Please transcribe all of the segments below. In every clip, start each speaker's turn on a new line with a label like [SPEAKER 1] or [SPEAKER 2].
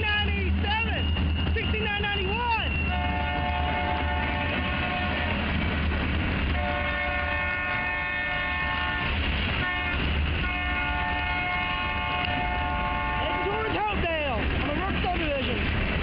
[SPEAKER 1] 6987, 6991. Heading towards Hopedale on the Rook subdivision.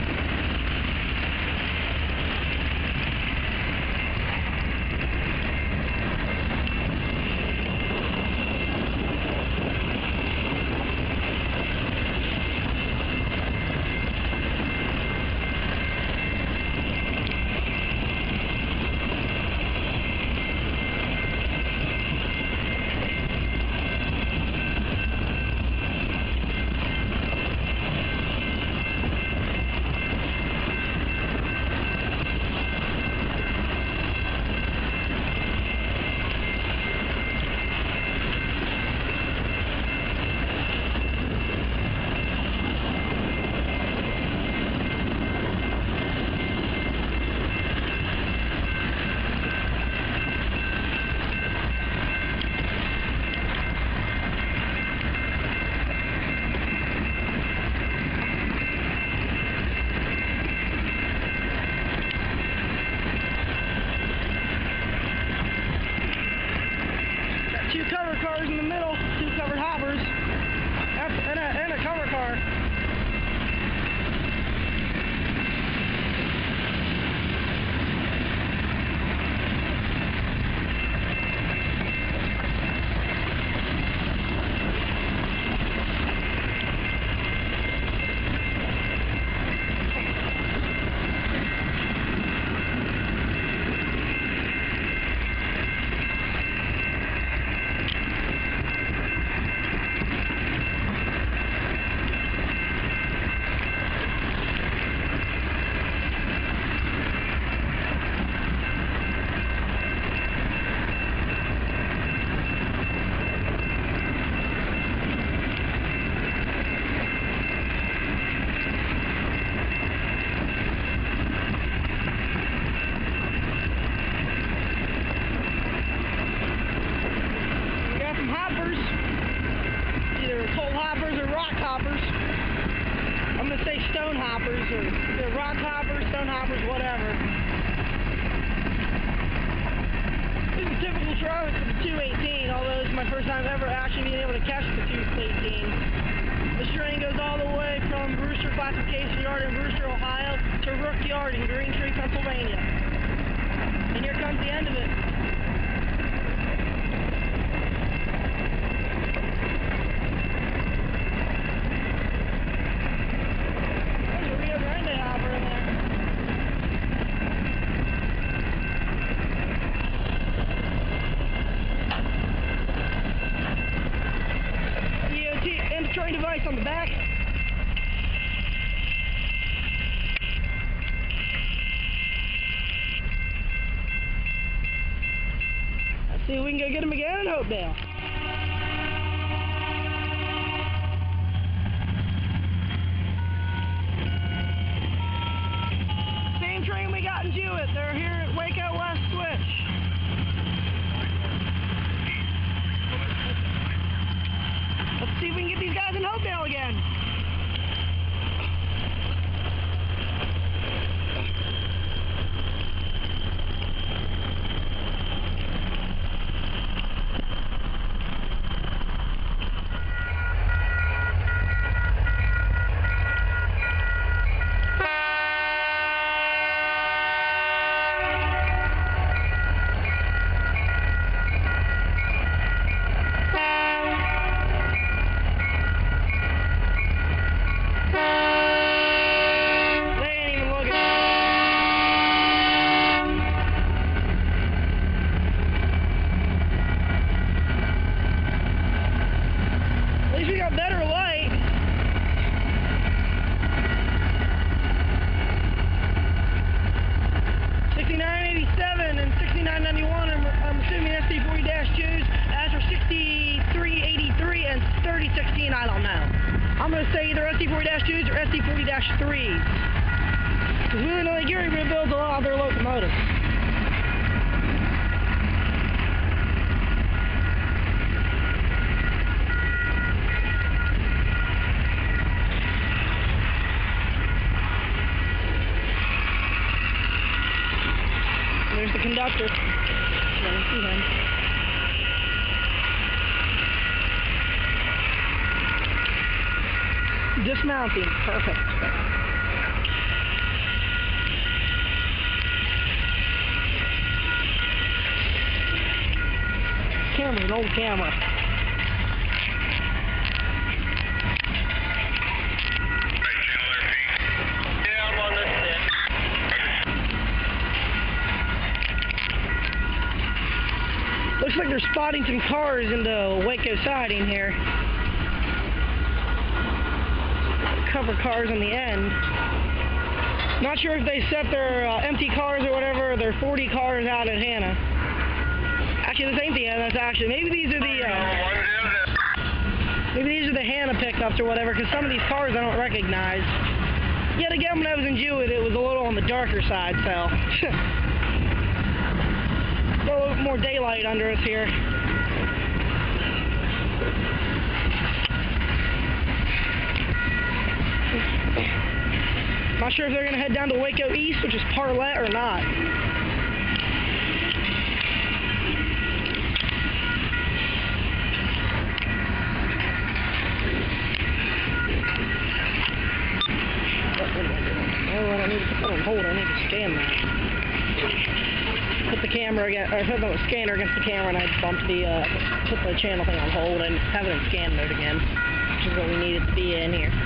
[SPEAKER 1] Two cover cars in the middle, two covered hoppers, and a cover car. Either coal hoppers or rock hoppers. I'm going to say stone hoppers, or either rock hoppers, stone hoppers, whatever. This is a typical truck for the 218, although this is my first time ever actually being able to catch the 218. This train goes all the way from Brewster Classification Yard in Brewster, Ohio to Rook Yard in Green Tree, Pennsylvania. And here comes the end of it. Device on the back. Let's see if we can go get him again in Hopedale. Same train we got in Jewett. They're here at Wayco East Switch. Let's see if we can get these guys in Hopedale again. Better light. $69.87 and $69.91. I'm assuming SD40-2s. As for $63.83 and $30.16, I don't know. I'm going to say either SD40-2s or SD40-3s. Because we know that Erie builds a lot of their locomotives. conductor. So you see him. Dismounting, perfect. Camera's an old camera.
[SPEAKER 2] Yeah, I'm on this end.
[SPEAKER 1] Looks like they're spotting some cars in the Wayco siding here. Cover cars on the end. Not sure if they set their empty cars or whatever, their 40 cars out at Hanna. Actually, this ain't the end. That's actually maybe these are the Hanna pickups or whatever. Because some of these cars I don't recognize. Yet again, when I was in Jewett, it was a little on the darker side, so got a little bit more daylight under us here. Not sure if they're going to head down to Wayco East, which is Parlett, or not. Oh, I don't need to put that on hold. I need to scan that. Put the camera against, or put the scanner against the camera, and I bumped the put the channel thing on hold and have it in scan mode again, which is what we need it to be in here.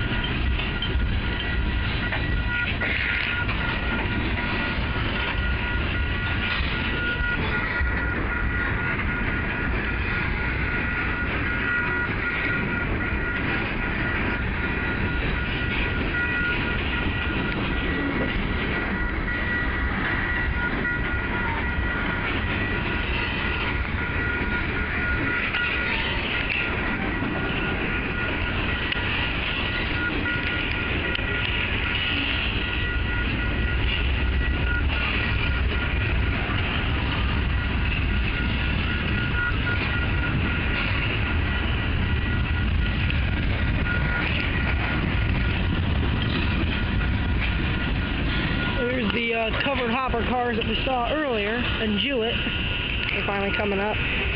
[SPEAKER 1] Covered hopper cars that we saw earlier in Jewett. They're finally coming up.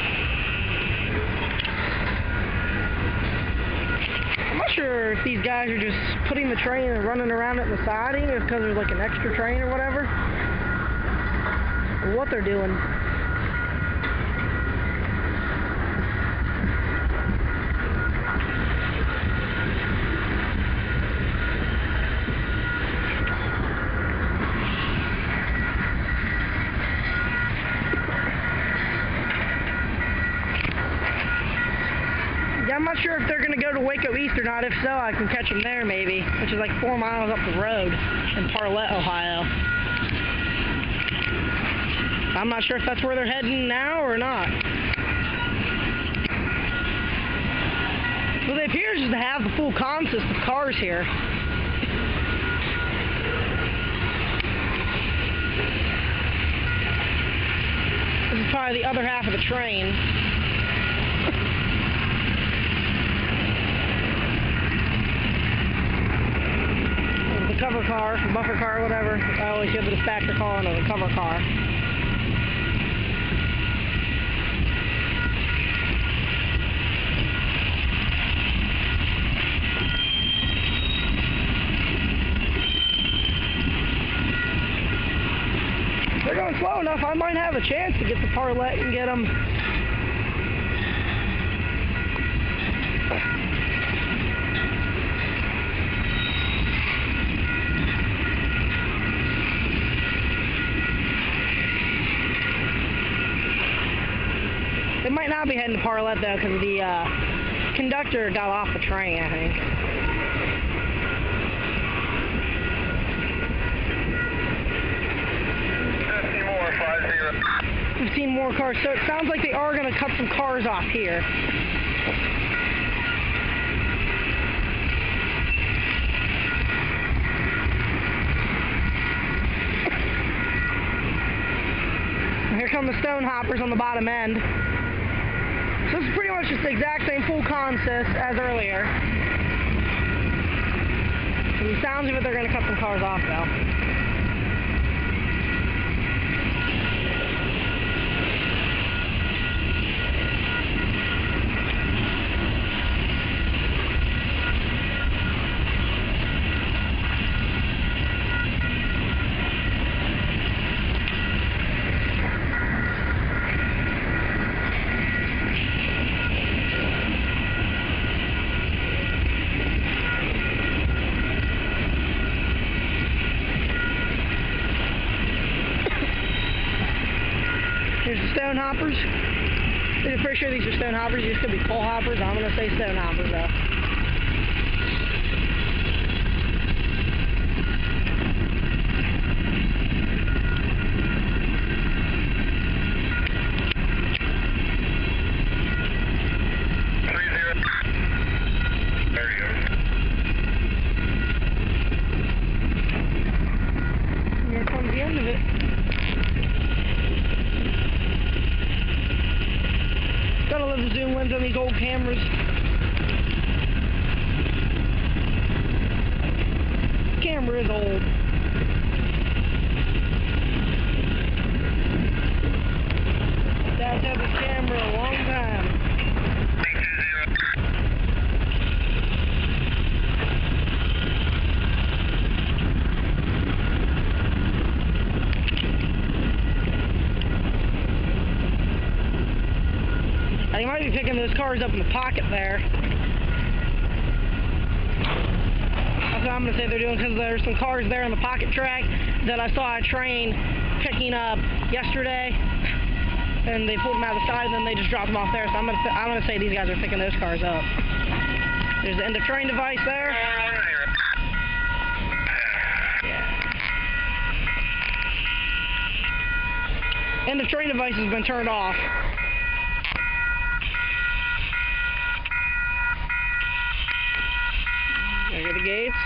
[SPEAKER 1] I'm not sure if these guys are just putting the train and running around it in the siding, or because there's like an extra train or whatever, or what they're doing. I'm not sure if they're going to go to Wayco East or not. If so, I can catch them there maybe, which is like 4 miles up the road in Parlett, Ohio. I'm not sure if that's where they're heading now or not. Well, they appear just to have the full consist of cars here. This is probably the other half of the train. Cover car, buffer car, whatever. I always give the dispatcher call into the cover car. If they're going slow enough, I might have a chance to get to Parlett and get them. They might not be heading to Parlett though, because the conductor got off the train, I think. 15 more cars. So it sounds like they are going to cut some cars off here. Here come the stone hoppers on the bottom end. So this is pretty much just the exact same full consist as earlier. From the sounds of it, they're going to cut some cars off though. stone hoppers. I'm pretty sure these are stone hoppers. These could be coal hoppers. I'm going to say stone hoppers, though. Here comes the end of it. Gotta love the zoom lens on these old cameras. Camera is old. Dad's had this camera a long time. He might be picking those cars up in the pocket there. That's what I'm going to say they're doing, because there's some cars there in the pocket track that I saw a train picking up yesterday, and they pulled them out of the side and then they just dropped them off there. So I'm going to say these guys are picking those cars up. There's the end of train device there. Yeah. End of train device has been turned off. There are the gates.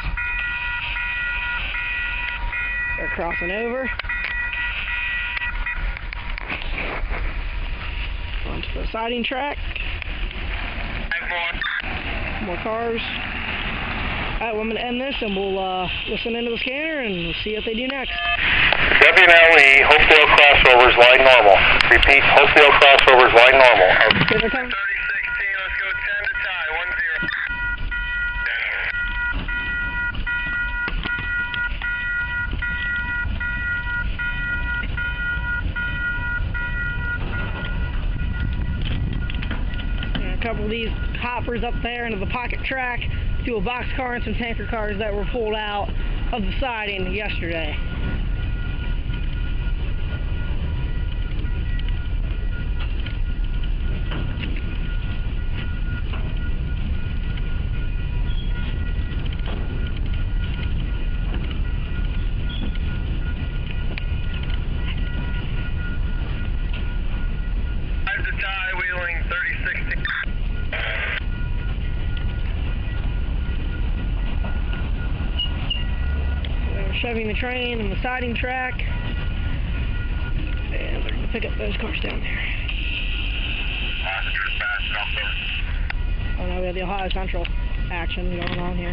[SPEAKER 1] They're crossing over. Onto the siding track. More cars. Alright, well, I'm going to end this and we'll listen into the scanner and we'll see what they do next.
[SPEAKER 2] WNLE, Hopedale crossovers, line normal. Repeat, Hopedale crossovers, line normal. 3016, let's go 10 to tie, 10.
[SPEAKER 1] A couple of these hoppers up there into the pocket track to a box car and some tanker cars that were pulled out of the siding yesterday. Shoving the train and the siding track, and they're going to pick up those cars down there. Oh no, we have the Ohio Central action going on here.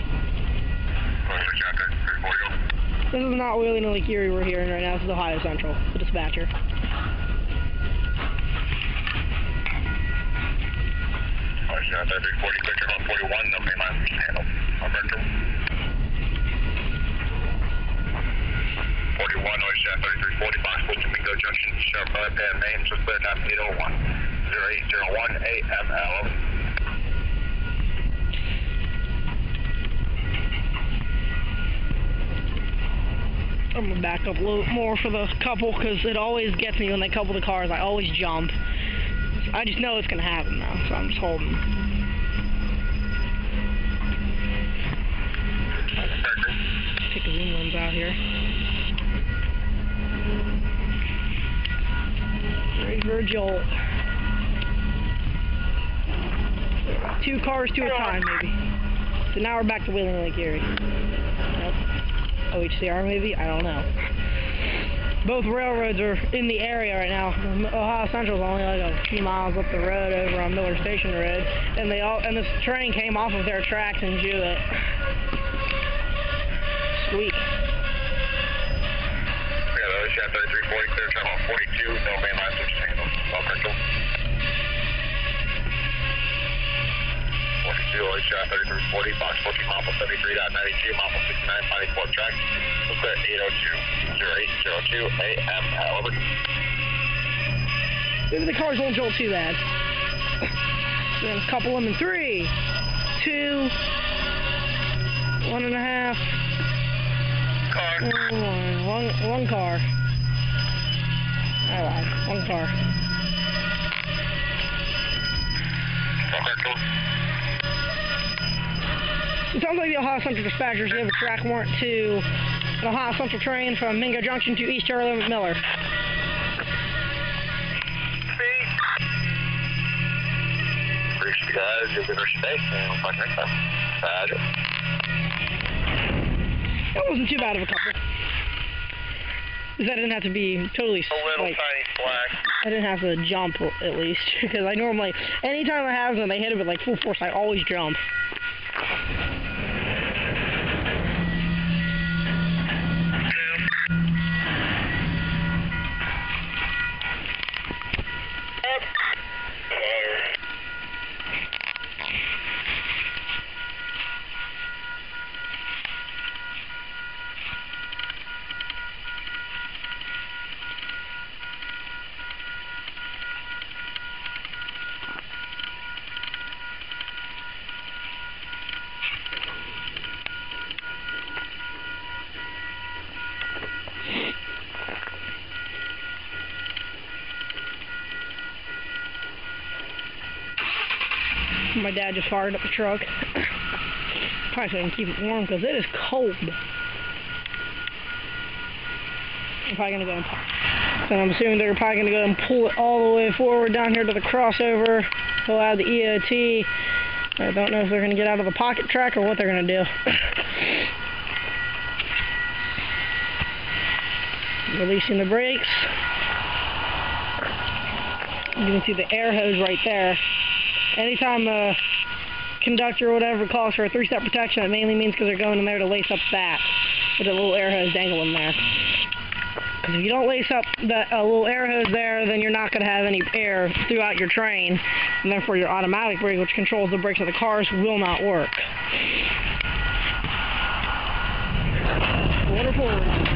[SPEAKER 1] This is not Wheeling and Lake Erie we're hearing right now. This is Ohio Central, the dispatcher.
[SPEAKER 2] Ohio 340, quick about 41, no main line, handle. Alberto. 41, North Shaft 3340, Boxwood, Domingo Junction, Sheriff Parlett, Main, just clear time 801, 0801 AML.
[SPEAKER 1] I'm going to back up a little more for the couple, because it always gets me when they couple the cars. I always jump. I just know it's going to happen now, so I'm just holding. Take the zoom lens out here. Ready for a jolt. 2 cars to a time, maybe. So now we're back to Wheeling Lake Erie. Nope. OHCR, maybe? I don't know. Both railroads are in the area right now. Ohio Central's only like a few miles up the road over on Miller Station Road, and this train came off of their tracks in Jewett. Sweet.
[SPEAKER 2] Shaft 3340, clear time on 42, no main line switch handle. Alberto. 42, Shaft 3340, box 14, Mopple 73.92, Mopple 69, finding 4 track. So clear 802, 0802, AML. Over.
[SPEAKER 1] Maybe the cars won't jolt too bad. We're going to couple them in 3, 2, 1.5.
[SPEAKER 2] Car.
[SPEAKER 1] One car. I lied. One car. It sounds like the Ohio Central dispatchers gave a track warrant to an Ohio Central train from Mingo Junction to East Charlie Miller.
[SPEAKER 2] Appreciate you guys. You'll give her space, and we'll talk next time. Roger.
[SPEAKER 1] That wasn't too bad of a couple. Because I didn't have to be totally,
[SPEAKER 2] A little
[SPEAKER 1] like,
[SPEAKER 2] tiny slack.
[SPEAKER 1] I didn't have to jump, at least. Because I normally, anytime I have them, they hit it with, like, full force, I always jump. My dad just fired up the truck. Probably so I can keep it warm because it is cold. I'm probably going to go and so I'm assuming they're probably going to go and pull it all the way forward down here to the crossover. Pull out the EOT. I don't know if they're going to get out of the pocket track or what they're going to do. Releasing the brakes. You can see the air hose right there. Anytime a conductor or whatever calls for a 3-step protection, it mainly means because they're going in there to lace up that with a little air hose dangling there. Because if you don't lace up that little air hose there, then you're not going to have any air throughout your train, and therefore your automatic brake, which controls the brakes of the cars, will not work. Water forward.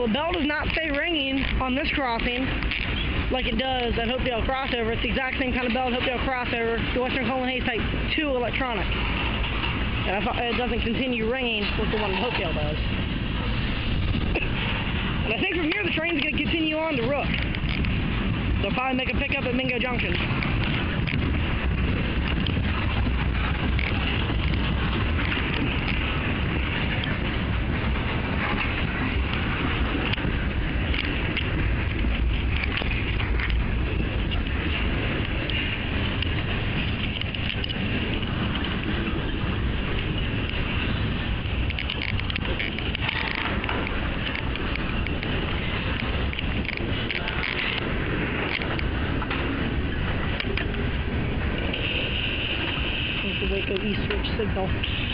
[SPEAKER 1] Well, the bell does not stay ringing on this crossing like it does at Hopedale crossover. It's the exact same kind of bell at Hopedale crossover, the Western Colin Hayes Type 2 electronic. And it doesn't continue ringing with the one at Hopedale does. And I think from here the train's going to continue on to Rook. They'll probably make a pickup at Mingo Junction. The Wayco East Switch signal.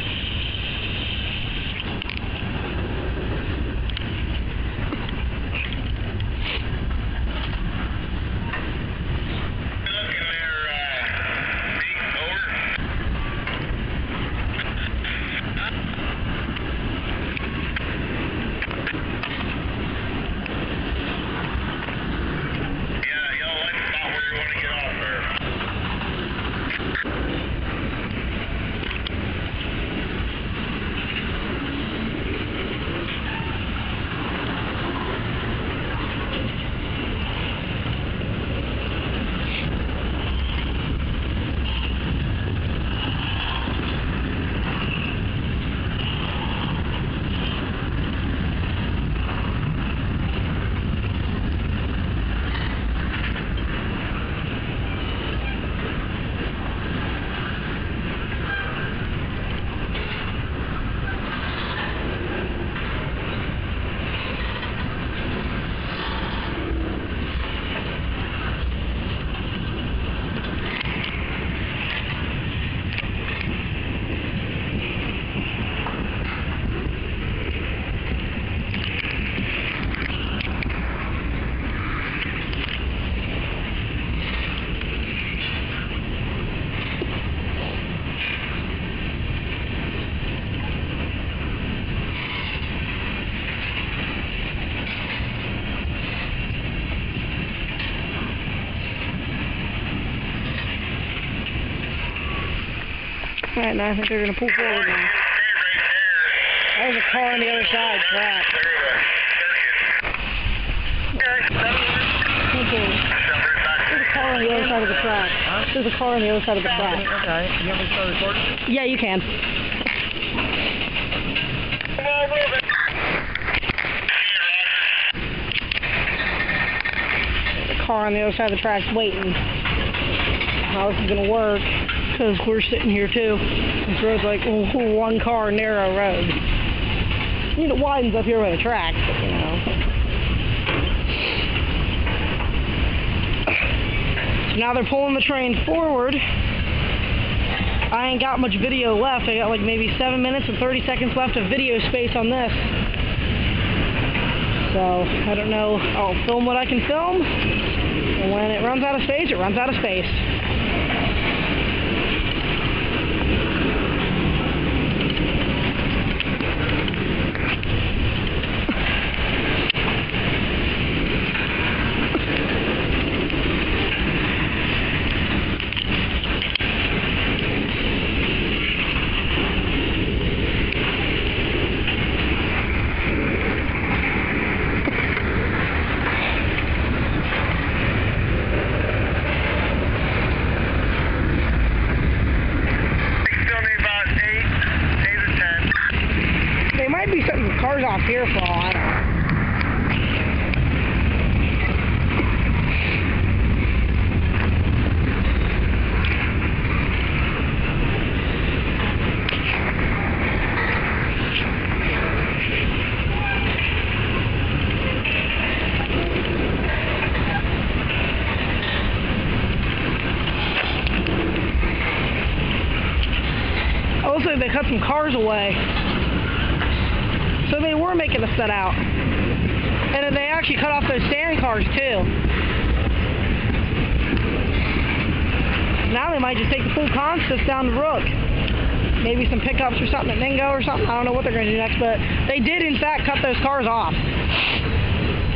[SPEAKER 1] Alright, now I think they're going to pull forward now. There's a car on the other side, track. There's a car on the other side of the track. Huh? There's a car on the other side of the track.
[SPEAKER 3] Okay, you want me to start recording?
[SPEAKER 1] Yeah, you can. There's a car on the other side of the track's waiting. How this is going to work, because we're sitting here too. This road's like one car narrow road. I mean, it widens up here by the track, but you know. So now they're pulling the train forward. I ain't got much video left. I got like maybe 7 minutes and 30 seconds left of video space on this. So, I don't know. I'll film what I can film. And when it runs out of space, it runs out of space. Cars off here for all I don't know. Also, they cut some cars away. So they were making a set out. And then they actually cut off those stand cars too. Now they might just take the full consist down to Rook. Maybe some pickups or something at Mingo or something. I don't know what they're going to do next, but they did in fact cut those cars off.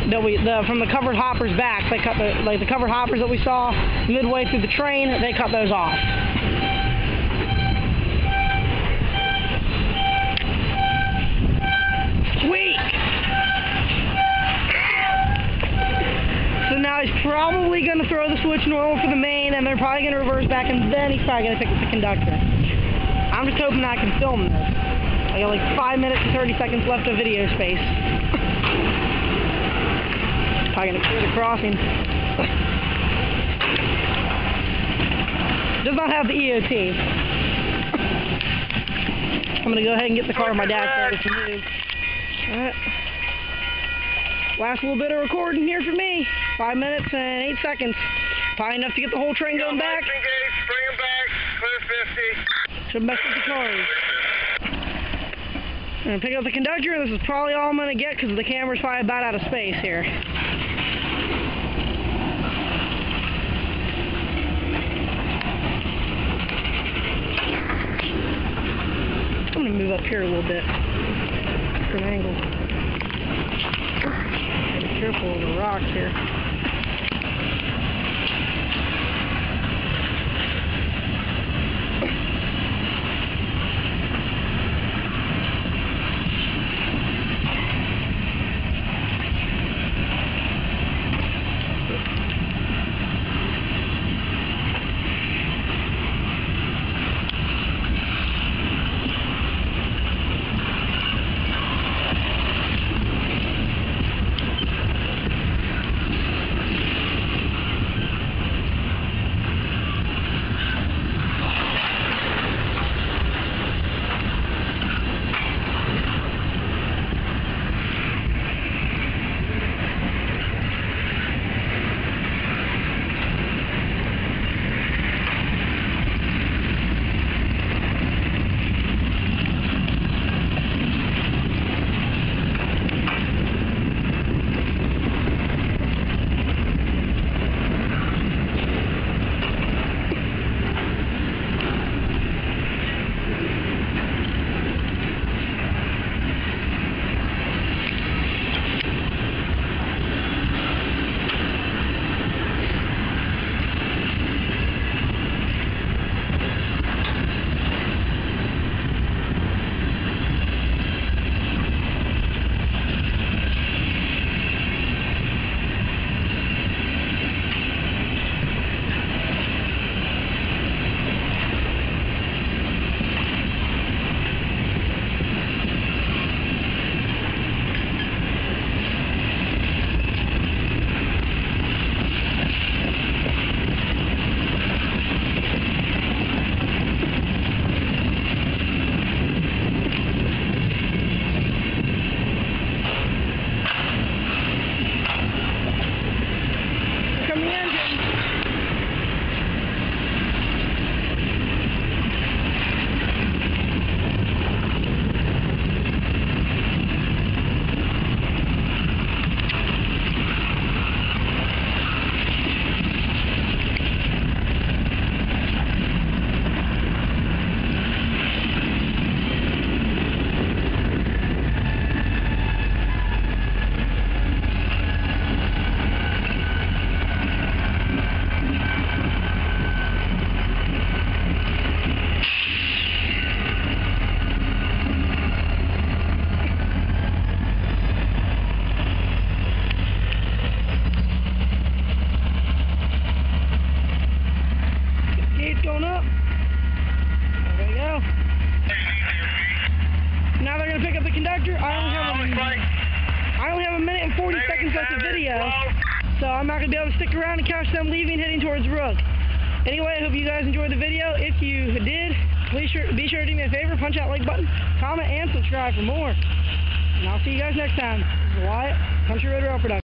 [SPEAKER 1] from the covered hoppers back. They cut the covered hoppers that we saw midway through the train. They cut those off. Sweet. So now he's probably going to throw the switch normal for the main, and they're probably going to reverse back, and then he's probably going to pick up the conductor. I'm just hoping I can film this. I got like 5 minutes and 30 seconds left of video space. Probably going to clear the crossing. Does not have the EOT. I'm going to go ahead and get the car my dad started to move. Alright. Last little bit of recording here for me. 5 minutes and 8 seconds. Probably enough to get the whole train going back.
[SPEAKER 2] Bring them back. Clear 50.
[SPEAKER 1] Should mess with the cars. I'm going to pick up the conductor. This is probably all I'm going to get because the camera's probably about out of space here. I'm going to move up here a little bit. Different angle. Be careful of the rocks here. So I'm not going to be able to stick around and catch them leaving, heading towards Rook. Anyway, I hope you guys enjoyed the video. If you did, be sure to do me a favor, punch that like button, comment, and subscribe for more. And I'll see you guys next time. This is Wyatt, Country Road Rail Production.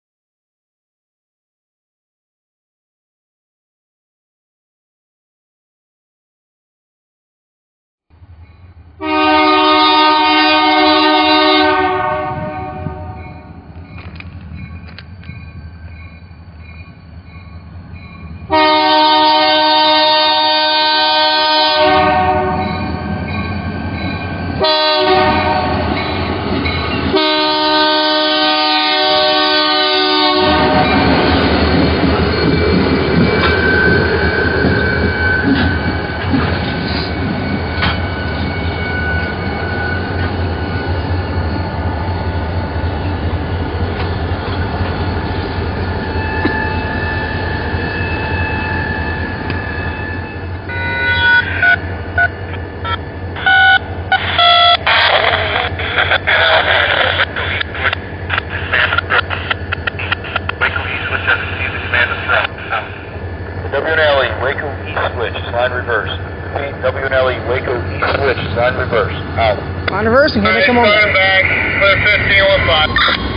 [SPEAKER 2] Out.
[SPEAKER 1] On reversing, here they come on.
[SPEAKER 2] Back, clear 1515.